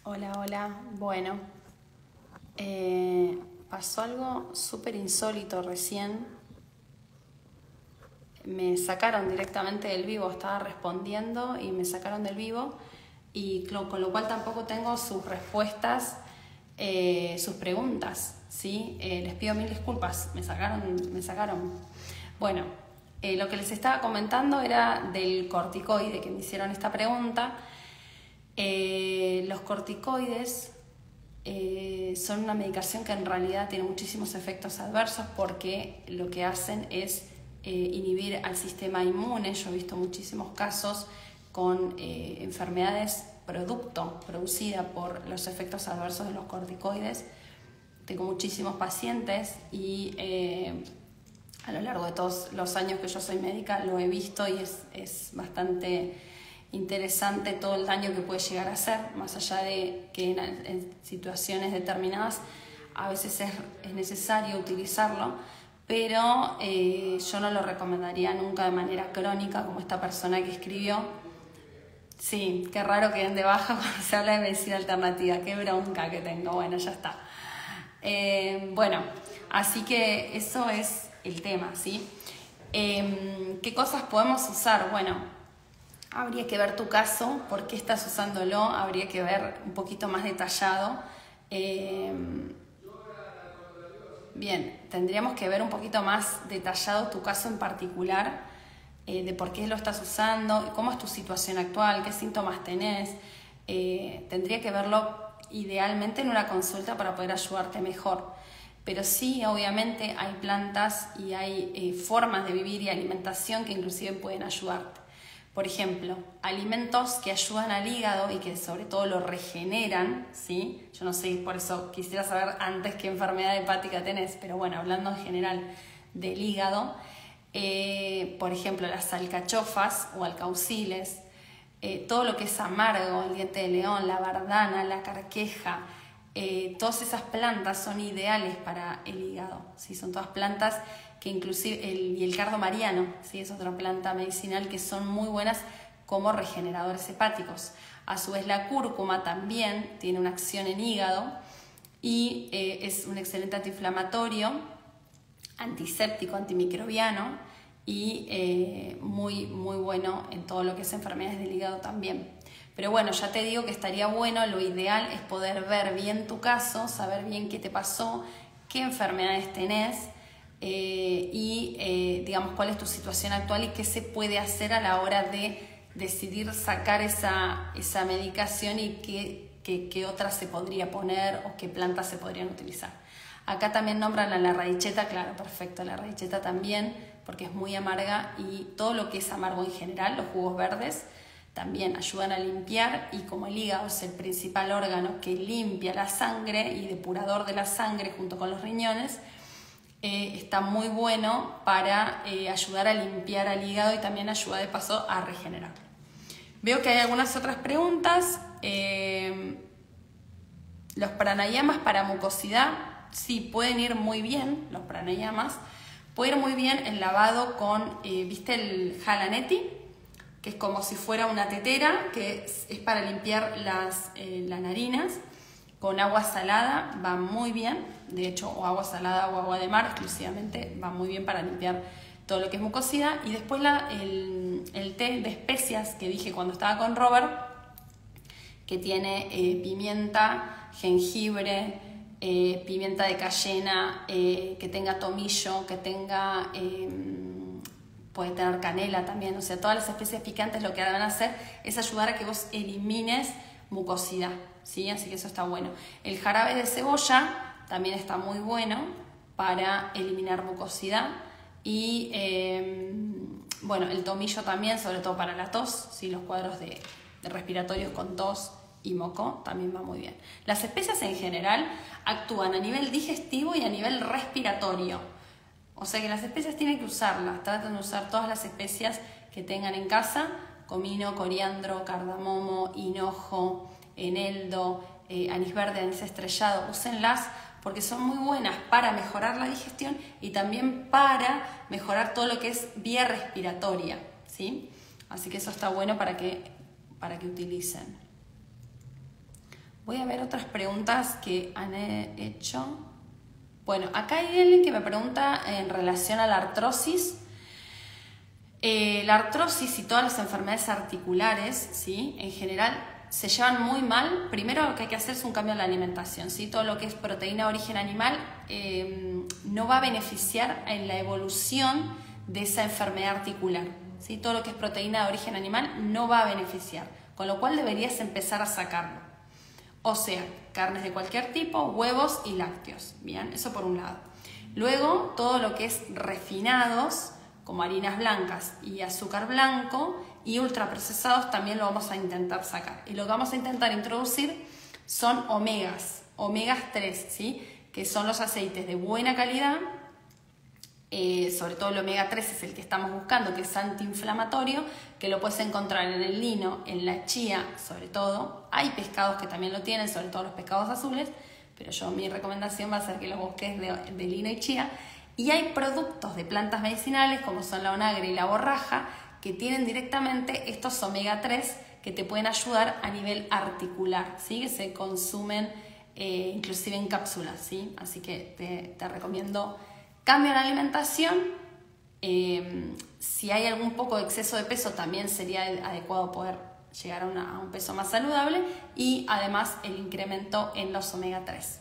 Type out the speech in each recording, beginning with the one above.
Hola, hola. Bueno, pasó algo súper insólito recién. Me sacaron directamente del vivo, estaba respondiendo y me sacaron del vivo y con lo cual tampoco tengo sus respuestas, sus preguntas, ¿sí? Les pido mil disculpas, me sacaron. Bueno, lo que les estaba comentando era del corticoide, que me hicieron esta pregunta. Los corticoides son una medicación que en realidad tiene muchísimos efectos adversos porque lo que hacen es inhibir al sistema inmune. Yo he visto muchísimos casos con enfermedades producida por los efectos adversos de los corticoides. Tengo muchísimos pacientes y a lo largo de todos los años que yo soy médica lo he visto y es bastante interesante todo el daño que puede llegar a hacer, más allá de que en situaciones determinadas a veces es necesario utilizarlo, pero yo no lo recomendaría nunca de manera crónica como esta persona que escribió. Sí, qué raro que den de baja cuando se habla de medicina alternativa, qué bronca que tengo, bueno, ya está. Bueno, así que eso es el tema, ¿sí? ¿Qué cosas podemos usar? Bueno, habría que ver tu caso, por qué estás usándolo, habría que ver un poquito más detallado. Bien, tendríamos que ver un poquito más detallado tu caso en particular, de por qué lo estás usando, cómo es tu situación actual, qué síntomas tenés. Tendría que verlo idealmente en una consulta para poder ayudarte mejor. Pero sí, obviamente hay plantas y hay formas de vivir y alimentación que inclusive pueden ayudarte. Por ejemplo, alimentos que ayudan al hígado y que sobre todo lo regeneran, ¿sí? Yo no sé, por eso quisiera saber antes qué enfermedad hepática tenés, pero bueno, hablando en general del hígado, por ejemplo, las alcachofas o alcauciles, todo lo que es amargo, el diente de león, la bardana, la carqueja, todas esas plantas son ideales para el hígado, ¿sí? Son todas plantas que inclusive y el cardo mariano, ¿sí? Es otra planta medicinal que son muy buenas como regeneradores hepáticos. A su vez la cúrcuma también tiene una acción en hígado y es un excelente antiinflamatorio, antiséptico, antimicrobiano y muy bueno en todo lo que es enfermedades del hígado también. Pero bueno, ya te digo que estaría bueno, lo ideal es poder ver bien tu caso, saber bien qué te pasó, qué enfermedades tenés, digamos cuál es tu situación actual y qué se puede hacer a la hora de decidir sacar esa medicación y qué otra se podría poner o qué plantas se podrían utilizar. Acá también nombran a la radicheta, claro, perfecto, la radicheta también, porque es muy amarga y todo lo que es amargo en general, los jugos verdes, también ayudan a limpiar y como el hígado es el principal órgano que limpia la sangre y depurador de la sangre junto con los riñones, está muy bueno para ayudar a limpiar al hígado y también ayuda de paso a regenerar. Veo que hay algunas otras preguntas. Los pranayamas para mucosidad, sí, pueden ir muy bien, los pranayamas. Puede ir muy bien el lavado con, ¿viste el Halaneti? Que es como si fuera una tetera, que es para limpiar las narinas. Con agua salada va muy bien, de hecho, o agua salada o agua de mar exclusivamente va muy bien para limpiar todo lo que es mucosidad. Y después el té de especias que dije cuando estaba con Robert, que tiene pimienta, jengibre, pimienta de cayena, que tenga tomillo, que tenga... puede tener canela también, o sea, todas las especies picantes lo que van a hacer es ayudar a que vos elimines mucosidad, ¿sí? Así que eso está bueno. El jarabe de cebolla también está muy bueno para eliminar mucosidad y bueno, el tomillo también, sobre todo para la tos, ¿sí? Los cuadros de respiratorios con tos y moco también va muy bien. Las especias en general actúan a nivel digestivo y a nivel respiratorio. O sea que las especias tienen que usarlas, traten de usar todas las especias que tengan en casa, comino, coriandro, cardamomo, hinojo, eneldo, anís verde, anís estrellado, úsenlas porque son muy buenas para mejorar la digestión y también para mejorar todo lo que es vía respiratoria, ¿sí? Así que eso está bueno para que utilicen. Voy a ver otras preguntas que han hecho. Bueno, acá hay alguien que me pregunta en relación a la artrosis. La artrosis y todas las enfermedades articulares, ¿sí? En general se llevan muy mal. Primero lo que hay que hacer es un cambio en la alimentación, ¿sí? Todo lo que es proteína de origen animal no va a beneficiar en la evolución de esa enfermedad articular, ¿sí? Todo lo que es proteína de origen animal no va a beneficiar, con lo cual deberías empezar a sacarlo. O sea, carnes de cualquier tipo, huevos y lácteos. Bien, eso por un lado. Luego, todo lo que es refinados, como harinas blancas y azúcar blanco, y ultraprocesados también lo vamos a intentar sacar. Y lo que vamos a intentar introducir son omegas 3, ¿sí? Que son los aceites de buena calidad, sobre todo el omega 3 es el que estamos buscando, que es antiinflamatorio, que lo puedes encontrar en el lino, en la chía, sobre todo. Hay pescados que también lo tienen, sobre todo los pescados azules, pero mi recomendación va a ser que lo busques de lino y chía. Y hay productos de plantas medicinales, como son la onagre y la borraja, que tienen directamente estos omega 3 que te pueden ayudar a nivel articular, ¿sí? Que se consumen inclusive en cápsulas, ¿sí? Así que te recomiendo cambio en la alimentación. Si hay algún poco de exceso de peso, también sería adecuado poder llegar a un peso más saludable, y además el incremento en los omega 3.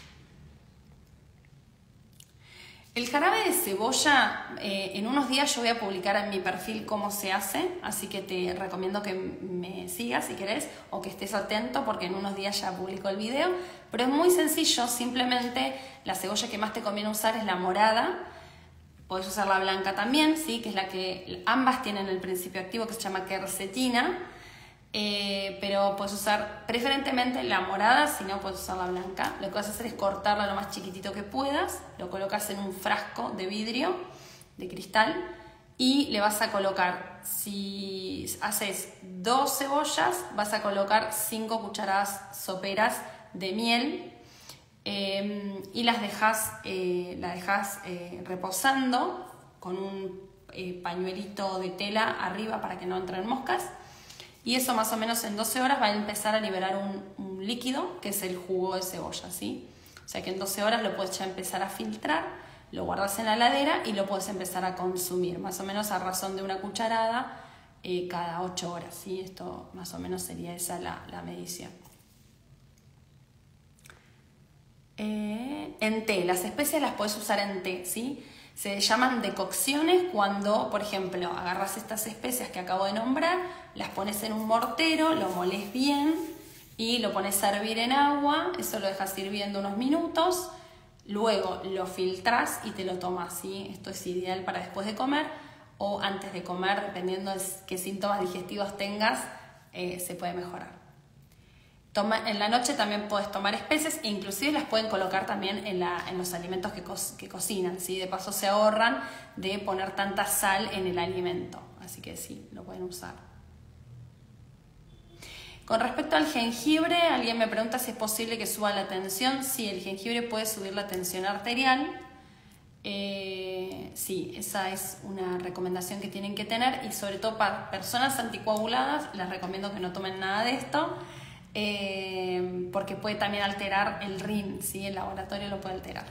El jarabe de cebolla, en unos días yo voy a publicar en mi perfil cómo se hace, así que te recomiendo que me sigas si querés, o que estés atento porque en unos días ya publico el video. Pero es muy sencillo, simplemente la cebolla que más te conviene usar es la morada. Podés usar la blanca también, ¿sí? Que es la que ambas tienen el principio activo que se llama quercetina. Pero puedes usar preferentemente la morada, si no puedes usar la blanca. Lo que vas a hacer es cortarla lo más chiquitito que puedas, lo colocas en un frasco de vidrio, de cristal, y le vas a colocar, si haces 2 cebollas, vas a colocar 5 cucharadas soperas de miel, y las dejas reposando con un pañuelito de tela arriba para que no entren moscas. Y eso más o menos en 12 horas va a empezar a liberar un líquido que es el jugo de cebolla, ¿sí? O sea que en 12 horas lo puedes ya empezar a filtrar, lo guardas en la heladera y lo puedes empezar a consumir, más o menos a razón de una cucharada cada 8 horas, ¿sí? Esto más o menos sería esa la medición. En té, las especias las puedes usar en té, ¿sí? Se llaman decocciones cuando, por ejemplo, agarras estas especias que acabo de nombrar, las pones en un mortero, lo molés bien y lo pones a hervir en agua, eso lo dejas hirviendo unos minutos, luego lo filtras y te lo tomas, ¿sí? Esto es ideal para después de comer o antes de comer, dependiendo de qué síntomas digestivos tengas, se puede mejorar. En la noche también puedes tomar especies e inclusive las pueden colocar también en los alimentos que cocinan, ¿sí? De paso se ahorran de poner tanta sal en el alimento, así que sí, lo pueden usar. Con respecto al jengibre, alguien me pregunta si es posible que suba la tensión. Sí, el jengibre puede subir la tensión arterial. Sí, esa es una recomendación que tienen que tener, y sobre todo para personas anticoaguladas les recomiendo que no tomen nada de esto. Porque puede también alterar el RIN, ¿sí? El laboratorio lo puede alterar.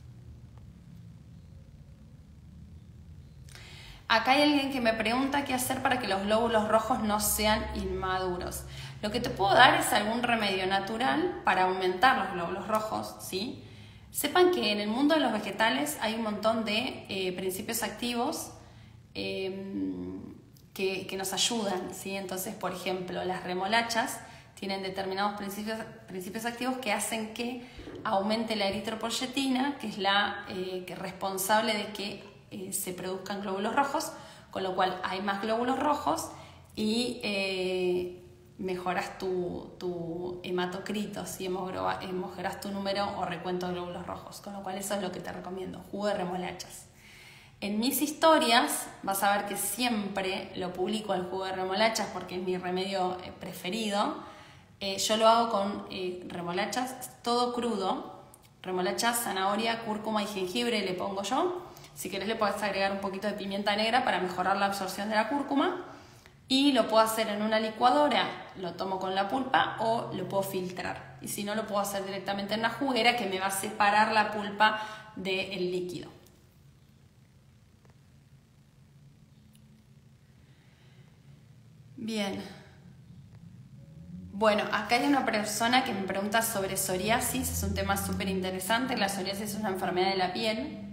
Acá hay alguien que me pregunta qué hacer para que los glóbulos rojos no sean inmaduros. Lo que te puedo dar es algún remedio natural para aumentar los glóbulos rojos, ¿sí? Sepan que en el mundo de los vegetales hay un montón de principios activos que nos ayudan, ¿sí? Entonces, por ejemplo, las remolachas tienen determinados principios activos que hacen que aumente la eritropoyetina, que es la responsable de que se produzcan glóbulos rojos, con lo cual hay más glóbulos rojos y mejoras tu hematocrito, ¿sí? Mejoras tu número o recuento de glóbulos rojos, con lo cual eso es lo que te recomiendo, jugo de remolachas. En mis historias vas a ver que siempre lo publico el jugo de remolachas porque es mi remedio preferido. Yo lo hago con remolachas todo crudo, remolachas, zanahoria, cúrcuma y jengibre le pongo yo. Si querés le podés agregar un poquito de pimienta negra para mejorar la absorción de la cúrcuma. Y lo puedo hacer en una licuadora, lo tomo con la pulpa o lo puedo filtrar. Y si no, lo puedo hacer directamente en una juguera que me va a separar la pulpa del líquido. Bien. Bueno, acá hay una persona que me pregunta sobre psoriasis. Es un tema súper interesante. La psoriasis es una enfermedad de la piel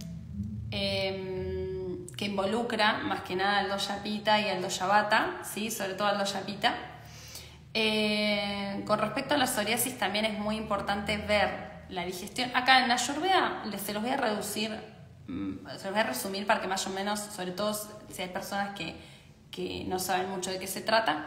que involucra más que nada al Doya Pitta y al Doya Vata, ¿sí? Sobre todo al Doya Pitta. Con respecto a la psoriasis también es muy importante ver la digestión. Acá en Ayurveda se los voy a resumir para que más o menos, sobre todo si hay personas que no saben mucho de qué se trata,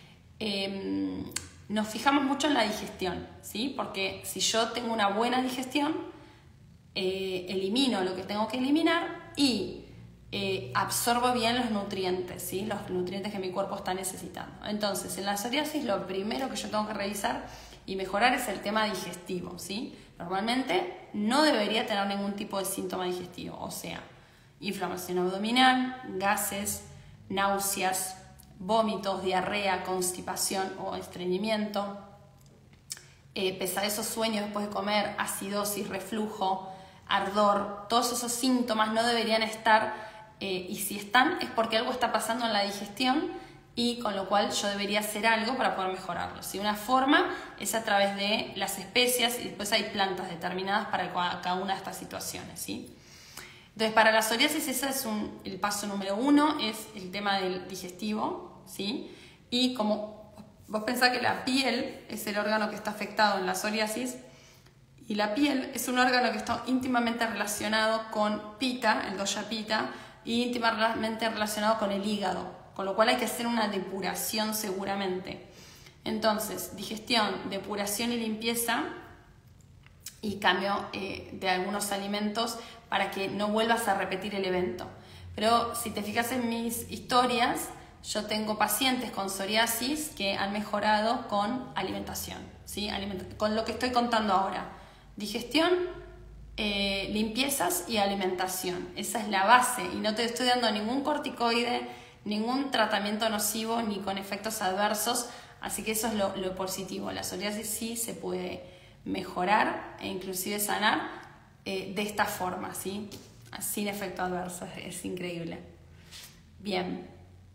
nos fijamos mucho en la digestión, ¿sí? Porque si yo tengo una buena digestión, elimino lo que tengo que eliminar y absorbo bien los nutrientes, ¿sí? Los nutrientes que mi cuerpo está necesitando. Entonces, en la psoriasis lo primero que yo tengo que revisar y mejorar es el tema digestivo, ¿sí? Normalmente no debería tener ningún tipo de síntoma digestivo, o sea, inflamación abdominal, gases, náuseas, vómitos, diarrea, constipación o estreñimiento, pesadez o sueño después de comer, acidosis, reflujo, ardor. Todos esos síntomas no deberían estar, y si están es porque algo está pasando en la digestión y con lo cual yo debería hacer algo para poder mejorarlo. ¿Sí? Una forma es a través de las especias y después hay plantas determinadas para cada una de estas situaciones, ¿sí? Entonces, para la psoriasis ese es el paso número 1, es el tema del digestivo, ¿sí? Y como vos pensás que la piel es el órgano que está afectado en la psoriasis, y la piel es un órgano que está íntimamente relacionado con Pitta, el Doya Pitta, y íntimamente relacionado con el hígado, con lo cual hay que hacer una depuración seguramente. Entonces, digestión, depuración y limpieza, y cambio de algunos alimentos para que no vuelvas a repetir el evento. Pero si te fijas en mis historias, yo tengo pacientes con psoriasis que han mejorado con alimentación, ¿sí? Con lo que estoy contando ahora. Digestión, limpiezas y alimentación. Esa es la base y no te estoy dando ningún corticoide, ningún tratamiento nocivo ni con efectos adversos, así que eso es lo positivo. La psoriasis sí se puede mejorar e inclusive sanar de esta forma, ¿sí? Sin efecto adverso, es increíble. Bien.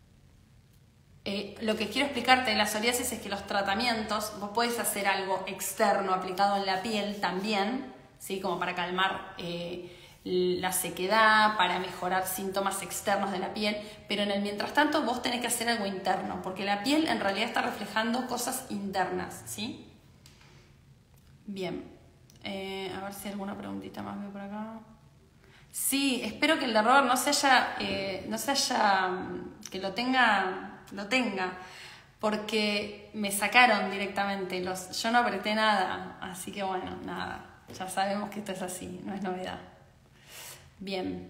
Lo que quiero explicarte de la psoriasis es que los tratamientos, vos podés hacer algo externo aplicado en la piel también, ¿sí? Como para calmar la sequedad, para mejorar síntomas externos de la piel, pero en el mientras tanto vos tenés que hacer algo interno, porque la piel en realidad está reflejando cosas internas, ¿sí? Bien, a ver si hay alguna preguntita más veo por acá. Sí, espero que el de Robert no se haya, que lo tenga, porque me sacaron directamente, yo no apreté nada, así que bueno, nada, ya sabemos que esto es así, no es novedad. Bien.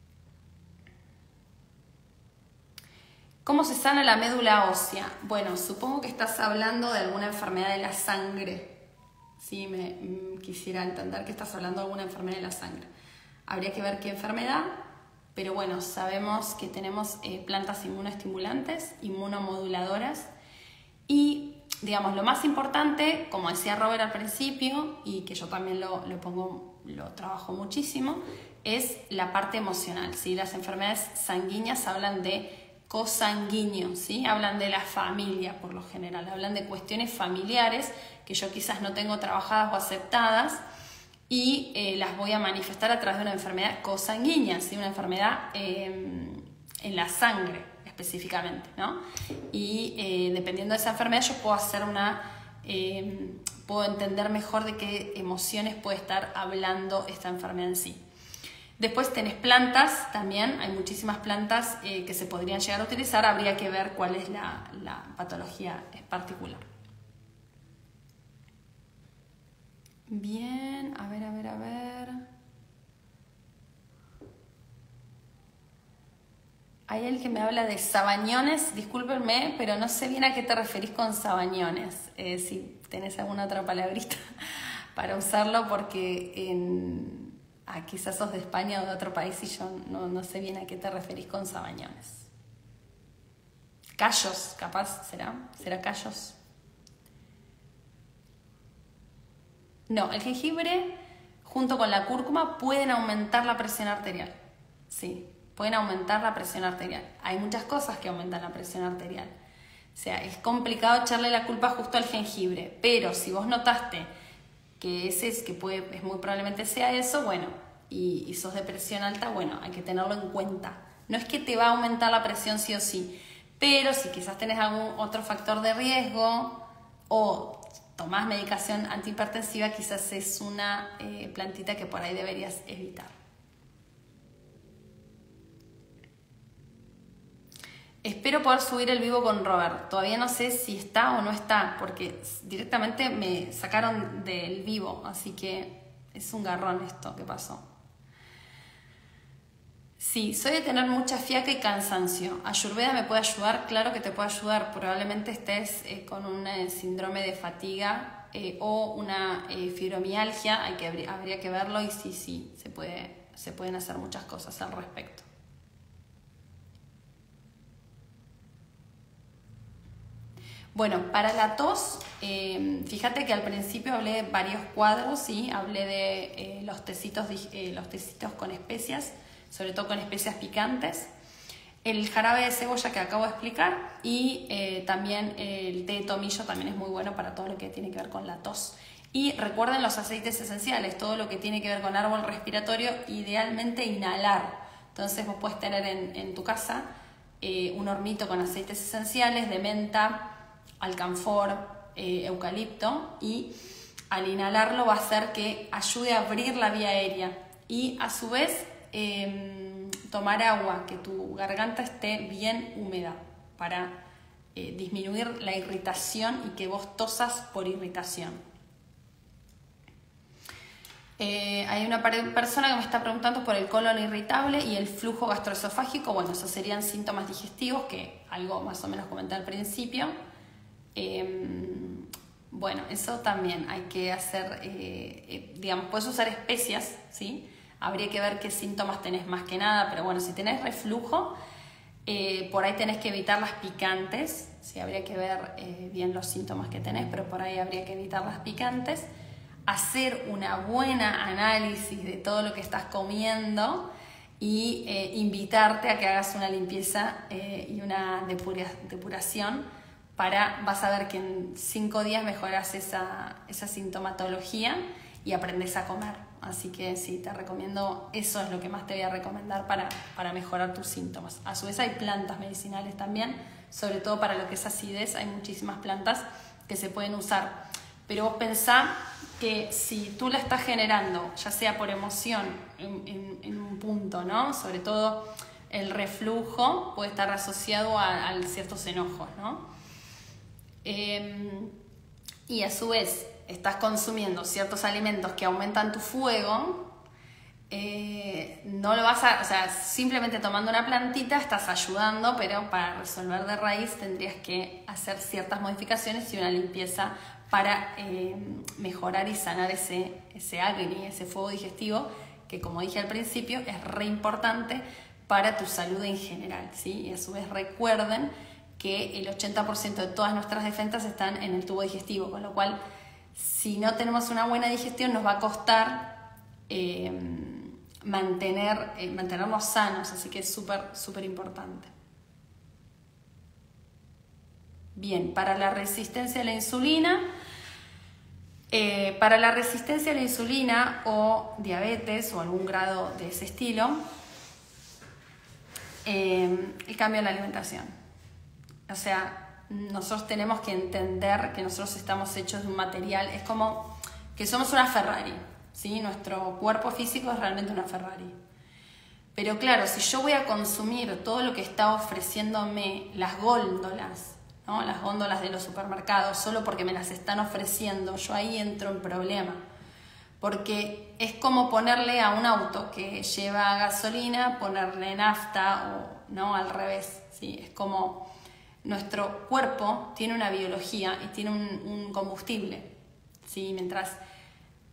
¿Cómo se sana la médula ósea? Bueno, supongo que estás hablando de alguna enfermedad de la sangre. Sí, quisiera entender que estás hablando de alguna enfermedad de la sangre. Habría que ver qué enfermedad, pero bueno, sabemos que tenemos plantas inmunoestimulantes, inmunomoduladoras y, digamos, lo más importante, como decía Robert al principio, y que yo también lo trabajo muchísimo, es la parte emocional, ¿sí? Las enfermedades sanguíneas hablan de cosanguíneo, ¿sí? Hablan de la familia por lo general, hablan de cuestiones familiares que yo quizás no tengo trabajadas o aceptadas y las voy a manifestar a través de una enfermedad cosanguínea, ¿sí? Una enfermedad en la sangre específicamente, ¿no? Y dependiendo de esa enfermedad yo puedo hacer puedo entender mejor de qué emociones puede estar hablando esta enfermedad en sí. Después tenés plantas también, hay muchísimas plantas que se podrían llegar a utilizar, habría que ver cuál es la patología particular. Bien, a ver. Hay alguien que me habla de sabañones, discúlpenme, pero no sé bien a qué te referís con sabañones. Si tenés alguna otra palabrita para usarlo, porque quizás sos de España o de otro país y yo no sé bien a qué te referís con sabañones. callos, capaz, ¿será callos? No, el jengibre junto con la cúrcuma pueden aumentar la presión arterial. Sí, pueden aumentar la presión arterial. Hay muchas cosas que aumentan la presión arterial. O sea, es complicado echarle la culpa justo al jengibre, pero si vos notaste que es muy probablemente sea eso, bueno, y sos de presión alta, bueno, hay que tenerlo en cuenta. No es que te va a aumentar la presión sí o sí, pero si quizás tenés algún otro factor de riesgo o tomás medicación antihipertensiva, quizás es una plantita que por ahí deberías evitar. Espero poder subir el vivo con Robert. Todavía no sé si está o no está, porque directamente me sacaron del vivo, así que es un garrón esto que pasó. Sí, soy de tener mucha fiaca y cansancio. ¿Ayurveda me puede ayudar? Claro que te puede ayudar. Probablemente estés con un síndrome de fatiga o una fibromialgia. Habría que verlo y sí, se pueden hacer muchas cosas al respecto. Bueno, para la tos, fíjate que al principio hablé de varios cuadros, ¿sí? Hablé de los tecitos con especias, sobre todo con especias picantes, el jarabe de cebolla que acabo de explicar y también el té de tomillo también es muy bueno para todo lo que tiene que ver con la tos. Y recuerden los aceites esenciales, todo lo que tiene que ver con árbol respiratorio, idealmente inhalar. Entonces vos puedes tener en tu casa un hornito con aceites esenciales de menta, alcanfor, eucalipto, y al inhalarlo va a hacer que ayude a abrir la vía aérea y a su vez tomar agua, que tu garganta esté bien húmeda para disminuir la irritación y que vos tosas por irritación. Hay una persona que me está preguntando por el colon irritable y el flujo gastroesofágico. Bueno, esos serían síntomas digestivos que algo más o menos comenté al principio. Bueno, eso también hay que hacer, digamos, puedes usar especias, ¿sí? Habría que ver qué síntomas tenés más que nada, pero bueno, si tenés reflujo, por ahí tenés que evitar las picantes, ¿sí? Habría que ver bien los síntomas que tenés, pero por ahí habría que evitar las picantes, hacer una buena análisis de todo lo que estás comiendo y invitarte a que hagas una limpieza y una depuración. Vas a ver que en 5 días mejoras esa sintomatología y aprendes a comer. Así que sí, te recomiendo, eso es lo que más te voy a recomendar para mejorar tus síntomas. A su vez hay plantas medicinales también, sobre todo para lo que es acidez, hay muchísimas plantas que se pueden usar. Pero vos pensá que si tú la estás generando, ya sea por emoción en un punto, ¿no? Sobre todo el reflujo puede estar asociado a ciertos enojos, ¿no? Y a su vez estás consumiendo ciertos alimentos que aumentan tu fuego, no lo vas a, o sea, simplemente tomando una plantita estás ayudando, pero para resolver de raíz tendrías que hacer ciertas modificaciones y una limpieza para mejorar y sanar ese agni, ese fuego digestivo, que como dije al principio es re importante para tu salud en general, ¿sí? Y a su vez recuerden que el 80% de todas nuestras defensas están en el tubo digestivo, con lo cual si no tenemos una buena digestión nos va a costar mantenernos sanos, así que es súper importante. Bien, para la resistencia a la insulina, o diabetes o algún grado de ese estilo, el cambio en la alimentación. O sea, nosotros tenemos que entender que nosotros estamos hechos de un material, es como que somos una Ferrari, ¿sí? Nuestro cuerpo físico es realmente una Ferrari. Pero claro, si yo voy a consumir todo lo que está ofreciéndome las góndolas, ¿no? Las góndolas de los supermercados, solo porque me las están ofreciendo, yo ahí entro en problema. Porque es como ponerle a un auto que lleva gasolina, ponerle nafta o no al revés, ¿sí? Es como nuestro cuerpo tiene una biología y tiene un combustible, ¿sí? Mientras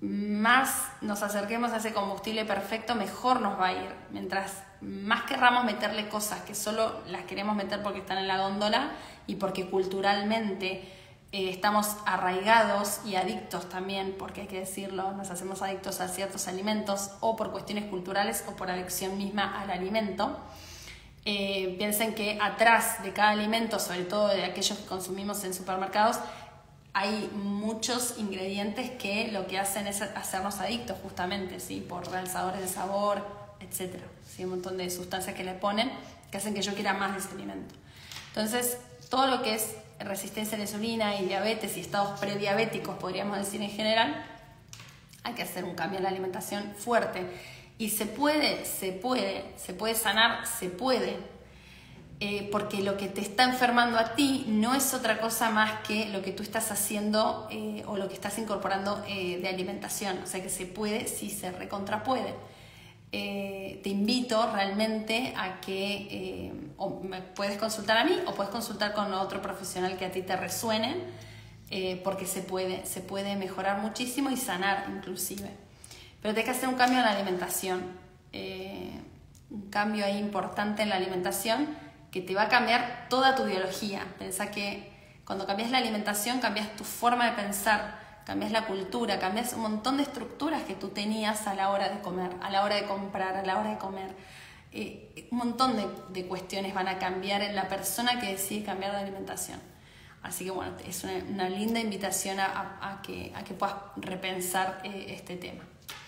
más nos acerquemos a ese combustible perfecto, mejor nos va a ir. Mientras más querramos meterle cosas que solo las queremos meter porque están en la góndola y porque culturalmente estamos arraigados y adictos también, porque hay que decirlo, nos hacemos adictos a ciertos alimentos o por cuestiones culturales o por adicción misma al alimento. Piensen que atrás de cada alimento, sobre todo de aquellos que consumimos en supermercados, hay muchos ingredientes que lo que hacen es hacernos adictos justamente, ¿sí? Por realzadores de sabor, etc. ¿Sí? Un montón de sustancias que le ponen que hacen que yo quiera más de ese alimento. Entonces, todo lo que es resistencia a la insulina y diabetes y estados prediabéticos, podríamos decir en general, hay que hacer un cambio en la alimentación fuerte. Y se puede sanar, se puede. Porque lo que te está enfermando a ti no es otra cosa más que lo que tú estás haciendo o lo que estás incorporando de alimentación. O sea que se puede, sí se recontrapuede. Te invito realmente a que o me puedes consultar a mí o puedes consultar con otro profesional que a ti te resuene, porque se puede mejorar muchísimo y sanar inclusive. Pero tienes que hacer un cambio en la alimentación, un cambio ahí importante en la alimentación que te va a cambiar toda tu biología. Pensá que cuando cambias la alimentación, cambias tu forma de pensar, cambias la cultura, cambias un montón de estructuras que tú tenías a la hora de comer, a la hora de comprar, a la hora de comer. Un montón de cuestiones van a cambiar en la persona que decide cambiar de alimentación. Así que bueno, es una linda invitación a que puedas repensar este tema.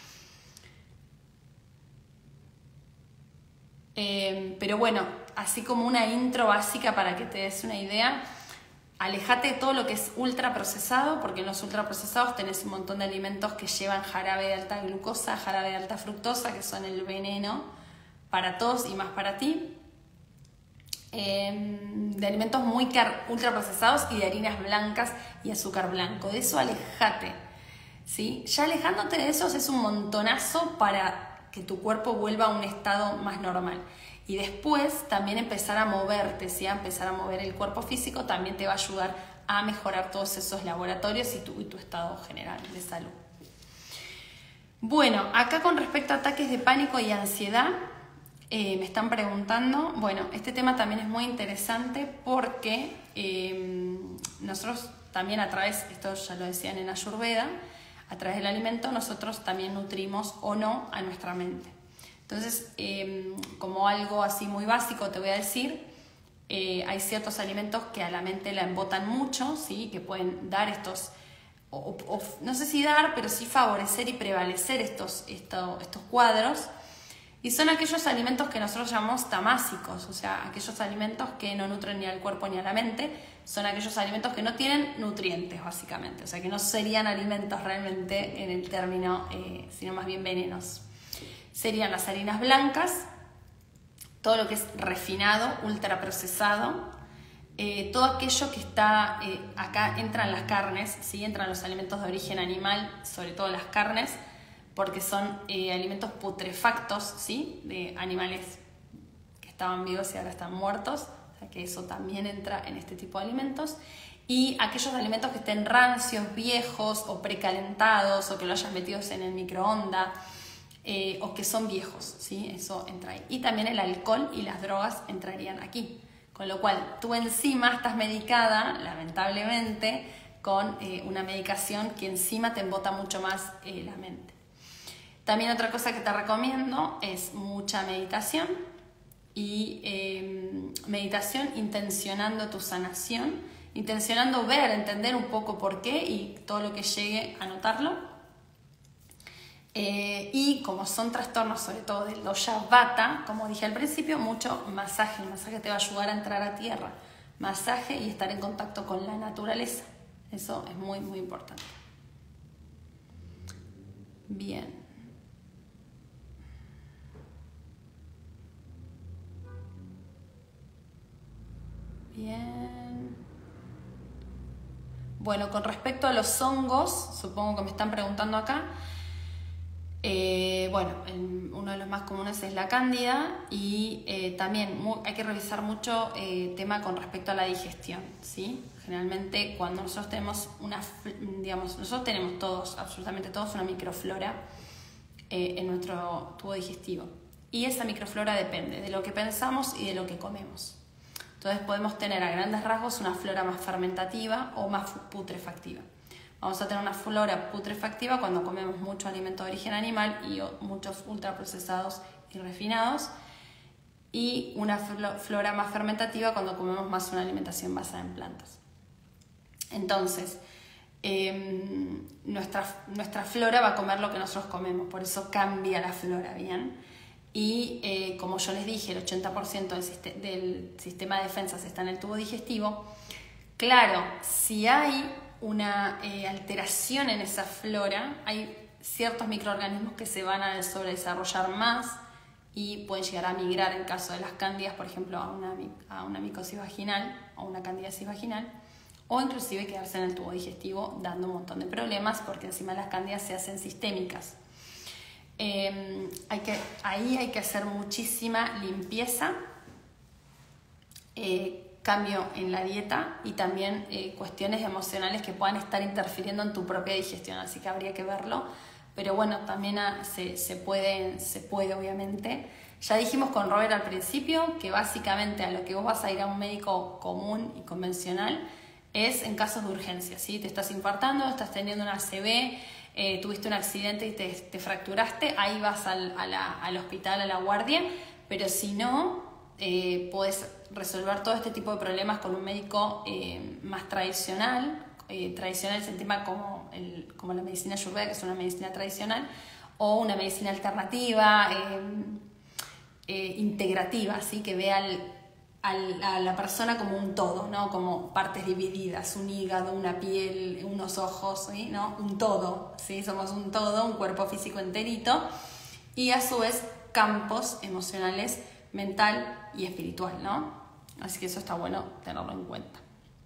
Pero bueno, así como una intro básica para que te des una idea, alejate de todo lo que es ultraprocesado, porque en los ultraprocesados tenés un montón de alimentos que llevan jarabe de alta glucosa, jarabe de alta fructosa, que son el veneno para todos y más para ti. De alimentos muy ultraprocesados y de harinas blancas y azúcar blanco. De eso alejate, ¿sí? Ya alejándote de esos es un montonazo para que tu cuerpo vuelva a un estado más normal. Y después también empezar a moverte, ¿sí? A empezar a mover el cuerpo físico también te va a ayudar a mejorar todos esos laboratorios y tu estado general de salud. Bueno, acá con respecto a ataques de pánico y ansiedad, me están preguntando, bueno, este tema también es muy interesante porque nosotros también a través, esto ya lo decían en Ayurveda, a través del alimento nosotros también nutrimos o no a nuestra mente. Entonces, como algo así muy básico te voy a decir, hay ciertos alimentos que a la mente la embotan mucho, ¿sí? Que pueden dar estos, no sé si dar, pero sí favorecer y prevalecer estos cuadros. Y son aquellos alimentos que nosotros llamamos tamásicos, o sea, aquellos alimentos que no nutren ni al cuerpo ni a la mente, son aquellos alimentos que no tienen nutrientes, básicamente, o sea, que no serían alimentos realmente en el término, sino más bien venenos. Serían las harinas blancas, todo lo que es refinado, ultraprocesado, todo aquello que está, acá entran las carnes, ¿sí? Entran los alimentos de origen animal, sobre todo las carnes, porque son alimentos putrefactos, ¿sí? De animales que estaban vivos y ahora están muertos, o sea que eso también entra en este tipo de alimentos. Y aquellos alimentos que estén rancios, viejos o precalentados o que lo hayas metido en el microondas o que son viejos, ¿sí? Eso entra ahí. Y también el alcohol y las drogas entrarían aquí. Con lo cual tú encima estás medicada, lamentablemente, con una medicación que encima te embota mucho más la mente. También otra cosa que te recomiendo es mucha meditación y meditación intencionando tu sanación, intencionando ver, entender un poco por qué y todo lo que llegue a notarlo. Y como son trastornos sobre todo del dosha vata, como dije al principio, mucho masaje. El masaje te va a ayudar a entrar a tierra, masaje y estar en contacto con la naturaleza. Eso es muy, muy importante. Bien. Bien. Bueno, con respecto a los hongos, supongo que me están preguntando acá, Bueno, uno de los más comunes es la cándida y también hay que revisar mucho tema con respecto a la digestión, ¿sí? Generalmente cuando nosotros tenemos nosotros tenemos todos, absolutamente todos, una microflora en nuestro tubo digestivo. Y esa microflora depende de lo que pensamos y de lo que comemos. Entonces podemos tener a grandes rasgos una flora más fermentativa o más putrefactiva. Vamos a tener una flora putrefactiva cuando comemos mucho alimento de origen animal y muchos ultraprocesados y refinados, y una flora más fermentativa cuando comemos más una alimentación basada en plantas. Entonces, nuestra flora va a comer lo que nosotros comemos, por eso cambia la flora, ¿bien? Y como yo les dije, el 80% del sistema de defensas está en el tubo digestivo. Claro, si hay una alteración en esa flora, hay ciertos microorganismos que se van a sobredesarrollar más y pueden llegar a migrar, en caso de las cándidas, por ejemplo, a una micosis vaginal o una candidiasis vaginal, o inclusive quedarse en el tubo digestivo dando un montón de problemas, porque encima las cándidas se hacen sistémicas. Ahí hay que hacer muchísima limpieza, cambio en la dieta y también cuestiones emocionales que puedan estar interfiriendo en tu propia digestión, así que habría que verlo. Pero bueno, también se puede obviamente. Ya dijimos con Robert al principio que básicamente a lo que vos vas a ir a un médico común y convencional es en casos de urgencia, ¿sí? Te estás infartando, estás teniendo una ACV, tuviste un accidente y te fracturaste, ahí vas al hospital, a la guardia, pero si no, puedes resolver todo este tipo de problemas con un médico más tradicional. Tradicional es el tema como la medicina ayurveda, que es una medicina tradicional, o una medicina alternativa, integrativa, ¿sí? Que ve a la persona como un todo, ¿no? Como partes divididas, un hígado, una piel, unos ojos, ¿sí? ¿No? Un todo, ¿sí? Somos un todo, un cuerpo físico enterito, y a su vez campos emocionales, mental y espiritual, ¿no? Así que eso está bueno tenerlo en cuenta.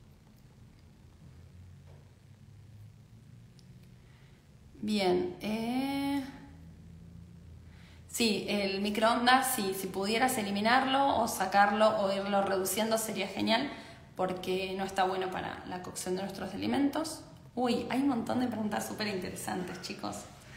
Bien, sí, el microondas, sí, si pudieras eliminarlo o sacarlo o irlo reduciendo sería genial, porque no está bueno para la cocción de nuestros alimentos. Uy, hay un montón de preguntas súper interesantes, chicos.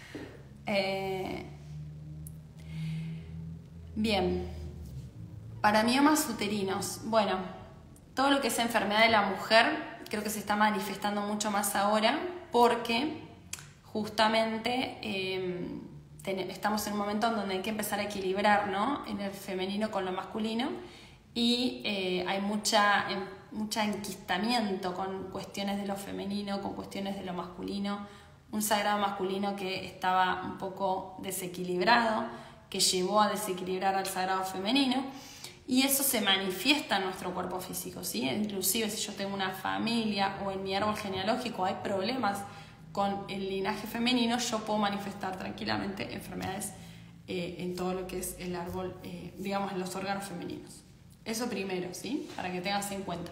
Bien, para miomas uterinos, bueno, todo lo que es enfermedad de la mujer creo que se está manifestando mucho más ahora, porque justamente estamos en un momento en donde hay que empezar a equilibrar, ¿no? En el femenino con lo masculino, y hay mucho enquistamiento con cuestiones de lo femenino, con cuestiones de lo masculino, un sagrado masculino que estaba un poco desequilibrado, que llevó a desequilibrar al sagrado femenino, y eso se manifiesta en nuestro cuerpo físico, ¿sí? Inclusive si yo tengo una familia o en mi árbol genealógico hay problemas con el linaje femenino, yo puedo manifestar tranquilamente enfermedades en todo lo que es el árbol, digamos, en los órganos femeninos. Eso primero, ¿sí? Para que tengas en cuenta.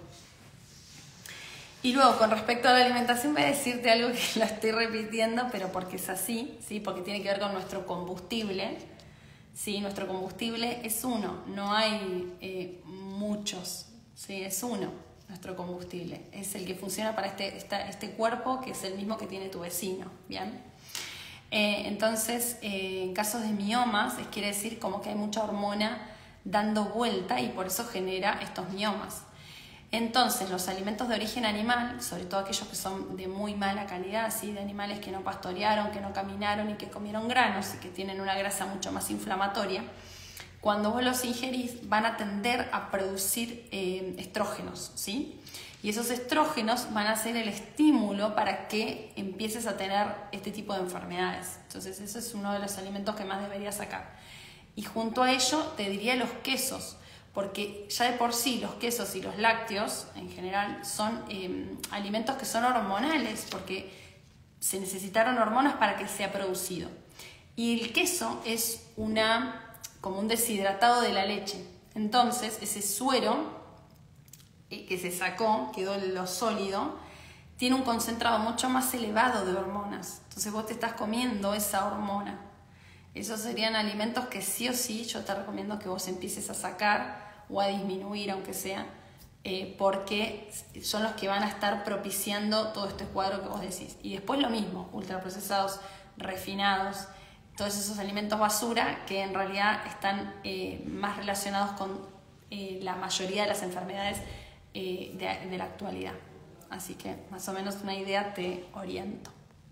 Y luego, con respecto a la alimentación, voy a decirte algo que lo estoy repitiendo, pero porque es así, ¿sí? Porque tiene que ver con nuestro combustible, ¿sí? Nuestro combustible es uno, no hay muchos, ¿sí? Es uno. Nuestro combustible es el que funciona para este cuerpo, que es el mismo que tiene tu vecino, ¿bien? Entonces, en casos de miomas, quiere decir como que hay mucha hormona dando vuelta y por eso genera estos miomas. Entonces, los alimentos de origen animal, sobre todo aquellos que son de muy mala calidad, ¿sí? De animales que no pastorearon, que no caminaron y que comieron granos y que tienen una grasa mucho más inflamatoria, cuando vos los ingerís van a tender a producir estrógenos, ¿sí? Y esos estrógenos van a ser el estímulo para que empieces a tener este tipo de enfermedades. Entonces, eso es uno de los alimentos que más deberías sacar. Y junto a ello te diría los quesos, porque ya de por sí los quesos y los lácteos en general son alimentos que son hormonales, porque se necesitaron hormonas para que sea producido. Y el queso es como un deshidratado de la leche. Entonces, ese suero que se sacó, quedó en lo sólido, tiene un concentrado mucho más elevado de hormonas. Entonces, vos te estás comiendo esa hormona. Esos serían alimentos que sí o sí yo te recomiendo que vos empieces a sacar o a disminuir, aunque sea, porque son los que van a estar propiciando todo este cuadro que vos decís. Y después lo mismo, ultraprocesados, refinados, todos esos alimentos basura que en realidad están más relacionados con la mayoría de las enfermedades de la actualidad. Así que más o menos una idea te oriento.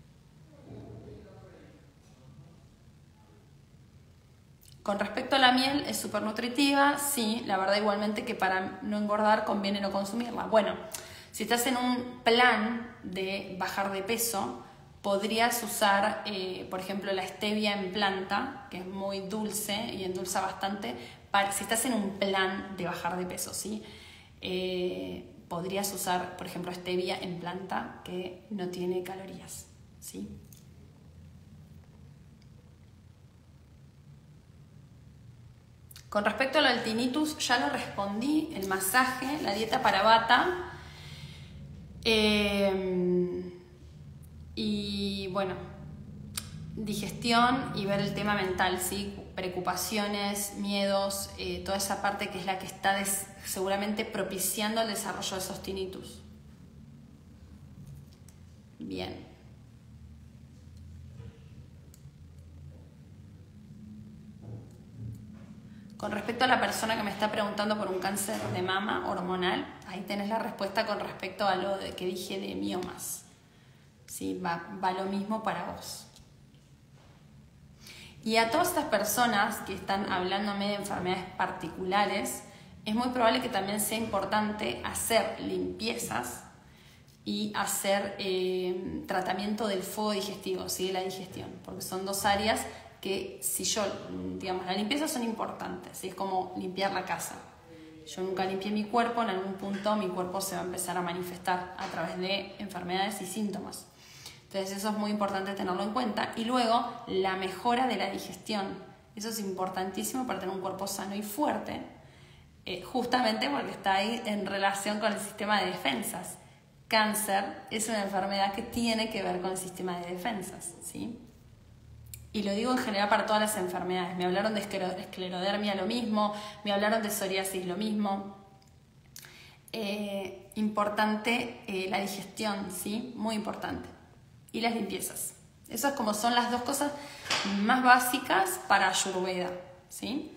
Con respecto a la miel, es súper nutritiva, sí, la verdad igualmente que para no engordar conviene no consumirla. Bueno, si estás en un plan de bajar de peso, podrías usar, por ejemplo, la stevia en planta, que es muy dulce y endulza bastante, si estás en un plan de bajar de peso, ¿sí? Podrías usar, por ejemplo, stevia en planta, que no tiene calorías, ¿sí? Con respecto a lo del tinnitus, ya lo respondí, el masaje, la dieta para Vata. Y bueno, digestión y ver el tema mental, ¿sí? Preocupaciones, miedos, toda esa parte que es la que está seguramente propiciando el desarrollo de esos tinnitus. Bien. Con respecto a la persona que me está preguntando por un cáncer de mama hormonal, ahí tenés la respuesta con respecto a lo que dije de miomas. ¿Sí? Va lo mismo para vos. Y a todas estas personas que están hablándome de enfermedades particulares, es muy probable que también sea importante hacer limpiezas y hacer tratamiento del fuego digestivo, ¿sí? De la digestión, porque son dos áreas que digamos, las limpiezas son importantes, ¿sí? Es como limpiar la casa. Yo nunca limpié mi cuerpo, en algún punto mi cuerpo se va a empezar a manifestar a través de enfermedades y síntomas. Entonces eso es muy importante tenerlo en cuenta. Y luego la mejora de la digestión. Eso es importantísimo para tener un cuerpo sano y fuerte, justamente porque está ahí en relación con el sistema de defensas. Cáncer es una enfermedad que tiene que ver con el sistema de defensas, ¿sí? Y lo digo en general para todas las enfermedades. Me hablaron de esclerodermia, lo mismo. Me hablaron de psoriasis, lo mismo. Importante la digestión, ¿sí? Muy importante. Y las limpiezas. Esas como son las dos cosas más básicas para Ayurveda, ¿sí?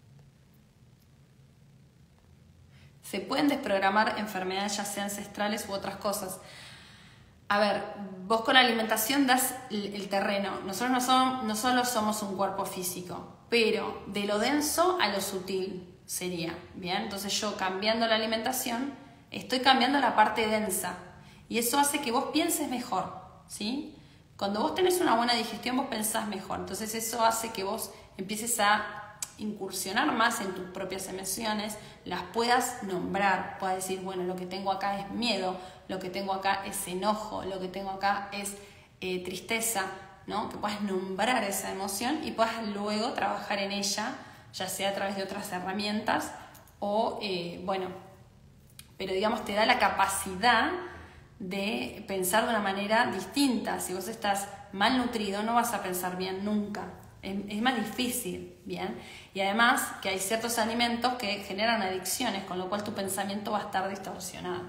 Se pueden desprogramar enfermedades ya sean ancestrales u otras cosas. A ver, vos con la alimentación das el terreno. Nosotros no solo somos un cuerpo físico, pero de lo denso a lo sutil sería, ¿bien? Entonces yo cambiando la alimentación, estoy cambiando la parte densa. Y eso hace que vos pienses mejor, ¿sí? Cuando vos tenés una buena digestión, vos pensás mejor. Entonces eso hace que vos empieces a incursionar más en tus propias emociones, las puedas nombrar, puedas decir, bueno, lo que tengo acá es miedo, lo que tengo acá es enojo, lo que tengo acá es tristeza, ¿no? Que puedas nombrar esa emoción y puedas luego trabajar en ella, ya sea a través de otras herramientas o, pero digamos te da la capacidad de pensar de una manera distinta. Si vos estás mal nutrido, no vas a pensar bien nunca. Es más difícil, ¿bien? Y además que hay ciertos alimentos que generan adicciones, con lo cual tu pensamiento va a estar distorsionado.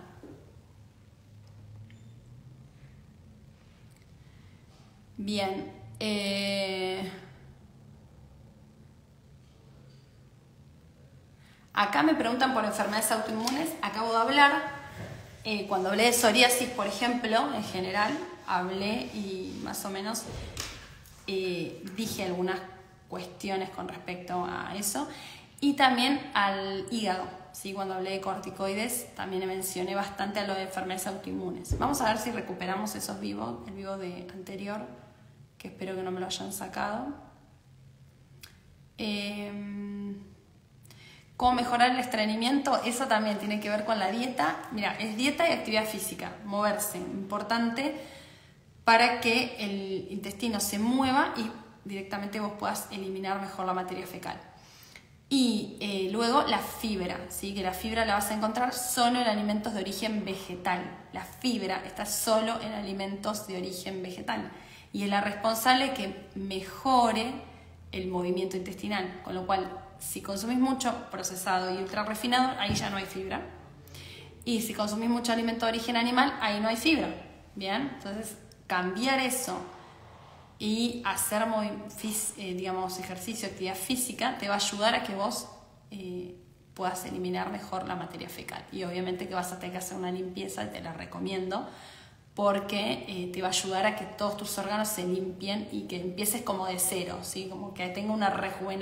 Bien. Acá me preguntan por enfermedades autoinmunes. Acabo de hablar. Cuando hablé de psoriasis, por ejemplo, en general, hablé y más o menos dije algunas cuestiones con respecto a eso. Y también al hígado, ¿sí? Cuando hablé de corticoides, también mencioné bastante a lo de enfermedades autoinmunes. Vamos a ver si recuperamos esos vivos, el vivo de anterior, que espero que no me lo hayan sacado. ¿Cómo mejorar el estreñimiento? Eso también tiene que ver con la dieta. Mira, es dieta y actividad física, moverse, importante para que el intestino se mueva y directamente vos puedas eliminar mejor la materia fecal. Y luego la fibra, ¿sí? Que la fibra la vas a encontrar solo en alimentos de origen vegetal. La fibra está solo en alimentos de origen vegetal. Y es la responsable que mejore el movimiento intestinal, con lo cual si consumís mucho procesado y ultra refinado, ahí ya no hay fibra. Y si consumís mucho alimento de origen animal, ahí no hay fibra. Bien, entonces cambiar eso y hacer ejercicio, actividad física, te va a ayudar a que vos puedas eliminar mejor la materia fecal. Y obviamente que vas a tener que hacer una limpieza, y te la recomiendo, porque te va a ayudar a que todos tus órganos se limpien y que empieces como de cero, ¿sí? Como que tenga una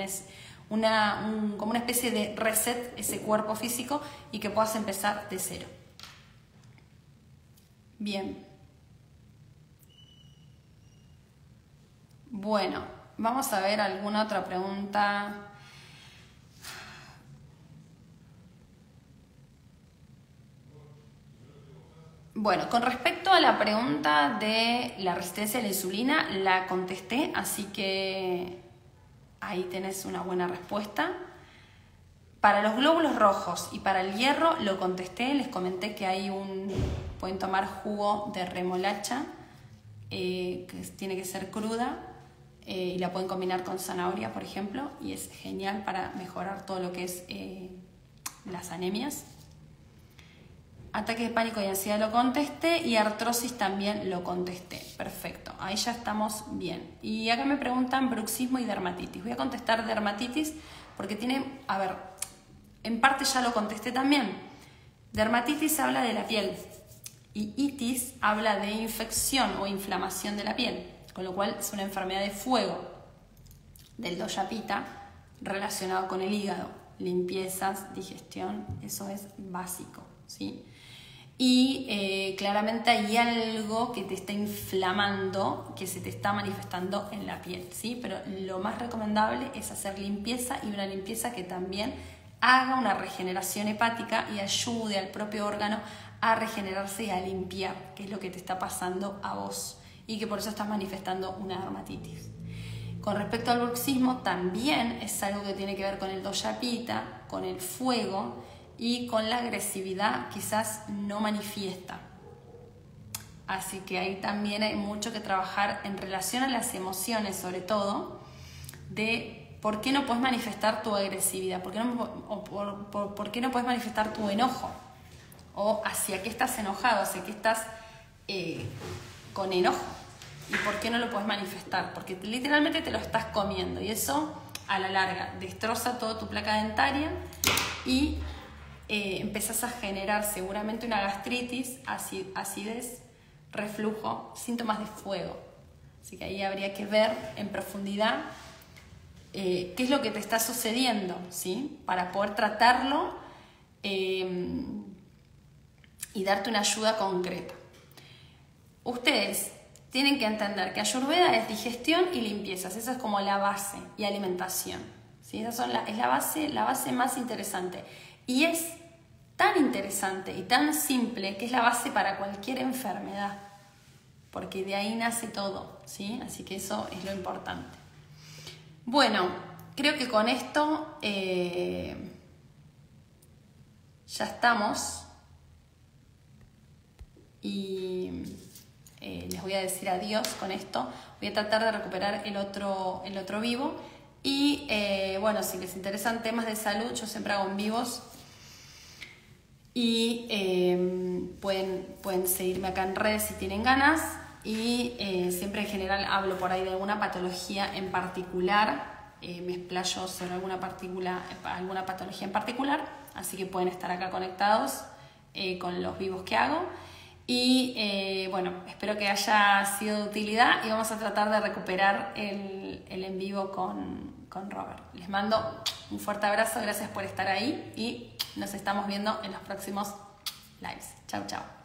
como una especie de reset ese cuerpo físico y que puedas empezar de cero. Bien. Bueno, vamos a ver alguna otra pregunta. Bueno, con respecto a la pregunta de la resistencia a la insulina, la contesté, así que ahí tenés una buena respuesta. Para los glóbulos rojos y para el hierro lo contesté, les comenté que pueden tomar jugo de remolacha, que tiene que ser cruda, y la pueden combinar con zanahoria, por ejemplo, y es genial para mejorar todo lo que es las anemias. Ataque de pánico y ansiedad lo contesté, y artrosis también lo contesté. Perfecto, ahí ya estamos bien. Y acá me preguntan bruxismo y dermatitis. Voy a contestar dermatitis porque en parte ya lo contesté también. Dermatitis habla de la piel y itis habla de infección o inflamación de la piel, con lo cual es una enfermedad de fuego del Doya Pitta relacionado con el hígado. Limpiezas, digestión, eso es básico, ¿sí? Y claramente hay algo que te está inflamando, que se te está manifestando en la piel, ¿sí? Pero lo más recomendable es hacer limpieza, y una limpieza que también haga una regeneración hepática y ayude al propio órgano a regenerarse y a limpiar, que es lo que te está pasando a vos y que por eso estás manifestando una dermatitis. Con respecto al bruxismo, también es algo que tiene que ver con el Doya Pitta, con el fuego, y con la agresividad quizás no manifiesta. Así que ahí también hay mucho que trabajar en relación a las emociones, sobre todo, de por qué no puedes manifestar tu agresividad, por qué no puedes manifestar tu enojo, o hacia qué estás enojado, hacia qué estás con enojo, y por qué no lo puedes manifestar, porque literalmente te lo estás comiendo, y eso a la larga destroza toda tu placa dentaria y empezás a generar seguramente una gastritis, acidez, reflujo, síntomas de fuego. Así que ahí habría que ver en profundidad qué es lo que te está sucediendo, ¿sí? Para poder tratarlo y darte una ayuda concreta. Ustedes tienen que entender que Ayurveda es digestión y limpiezas, esa es como la base, y alimentación, ¿sí? Es la base más interesante. Y es tan interesante y tan simple que es la base para cualquier enfermedad, porque de ahí nace todo, ¿sí? Así que eso es lo importante. Bueno, creo que con esto ya estamos, y les voy a decir adiós con esto. Voy a tratar de recuperar el otro vivo, y bueno, si les interesan temas de salud, yo siempre hago en vivos, y pueden seguirme acá en redes si tienen ganas, y siempre en general hablo por ahí de alguna patología en particular, me explayo sobre alguna patología en particular, así que pueden estar acá conectados con los vivos que hago. Y bueno, espero que haya sido de utilidad, y vamos a tratar de recuperar el en vivo con Robert. Les mando un fuerte abrazo, gracias por estar ahí, y nos estamos viendo en los próximos lives. Chau, chau.